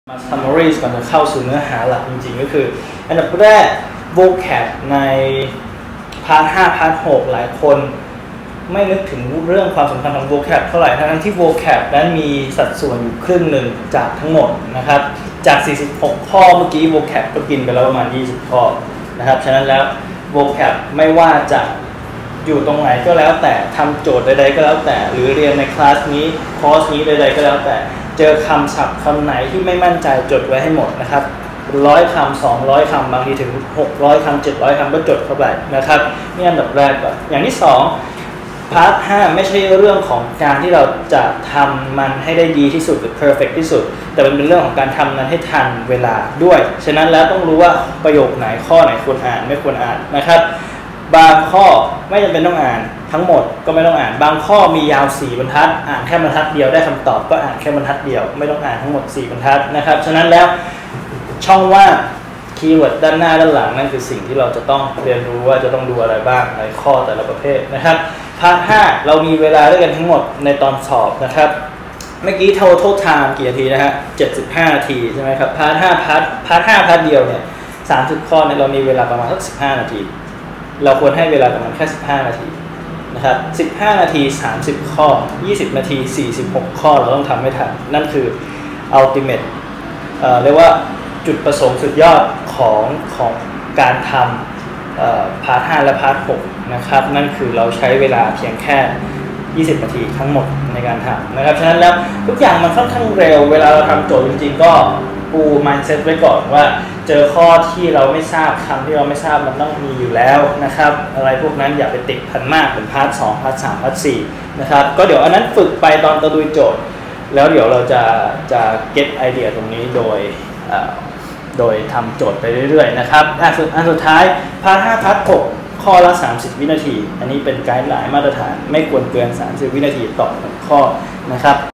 มา summary ก่อนจะเข้าสู่เนื้อหาหลักจริงๆก็คืออันดับแรก vocab ในพาร์ท 5 พาร์ท 6 หลายคนไม่นึกถึงเรื่องความสำคัญของ vocab เท่าไหร่ทั้งที่ vocab นั้นมีสัดส่วนอยู่ครึ่งหนึ่งจากทั้งหมดนะครับจาก 46 ข้อเมื่อกี้ vocab ก็กินไปแล้วประมาณ 20 ข้อนะครับฉะนั้นแล้ว vocab ไม่ว่าจะอยู่ตรงไหนก็แล้วแต่ทำโจทย์ใดๆก็แล้วแต่หรือเรียนในคลาสนี้คอร์สนี้ใดๆก็แล้วแต่เจอคำศัพท์คำไหนที่ไม่มั่นใจจดไว้ให้หมดนะครับ100 คำ 200 คำบางทีถึง600 คำ 700 คำก็จดเข้าไปนะครับนี่อันดับแรกก่อนอย่างที่2พาร์ท 5ไม่ใช่เรื่องของการที่เราจะทำมันให้ได้ดีที่สุดหรือ perfect ที่สุดแต่มันเป็นเรื่องของการทำนั้นให้ทันเวลาด้วยฉะนั้นแล้วต้องรู้ว่าประโยคไหนข้อไหนควรอ่านไม่ควรอ่านนะครับบางข้อไม่จำเป็นต้องอ่านทั้งหมดก็ไม่ต้องอ่านบางข้อมียาว4บรรทัดอ่านแค่บรรทัดเดียวได้คำตอบก็อ่านแค่บรรทัดเดียวไม่ต้องอ่านทั้งหมด4บรรทัดนะครับฉะนั้นแล้วช่องว่างคีย์เวิร์ดด้านหน้าด้านหลังนั่นคือสิ่งที่เราจะต้องเรียนรู้ว่าจะต้องดูอะไรบ้างในข้อแต่ละประเภทนะครับพาร์ท 5เรามีเวลาด้วยกันทั้งหมดในตอนสอบนะครับเมื่อกี้ total time กี่นาทีนะฮะ75 นาทีใช่ไหมครับพาร์ท 5 พาร์ท 5 พาร์ทเดียวเนี่ย30 ข้อเนี่ยเรามีเวลาประมาณสัก15 นาทีเราควรให้เวลาประมาณแค่15 นาทีนะครับ15 นาที30 ข้อ20 นาที46 ข้อเราต้องทำให้ทันนั่นคือ ultimate เรียกว่าจุดประสงค์สุดยอดของการทำพาร์ท 5 และพาร์ท 6นะครับนั่นคือเราใช้เวลาเพียงแค่20 นาทีทั้งหมดในการทำนะครับฉะนั้นแล้วทุกอย่างมันค่อนข้างเร็วเวลาเราทำโจทย์จริงๆก็ปู mindset ไว้ก่อนว่าเจอข้อที่เราไม่ทราบคำที่เราไม่ทราบมันต้องมีอยู่แล้วนะครับอะไรพวกนั้นอย่าไปติดพันมากเป็นพาร์ท 2 พาร์ท 3 พาร์ท 4นะครับก็เดี๋ยวอันนั้นฝึกไปตอนตะลุยโจทย์แล้วเดี๋ยวเราจะ get ไอเดียตรงนี้โดยทำโจทย์ไปเรื่อยๆนะครับอันสุดท้ายพาร์ท 5 พาร์ท 6 ข้อละ 30 วินาทีอันนี้เป็นไกด์ไลน์มาตรฐานไม่ควรเกิน30 วินาทีต่อ1ข้อนะครับ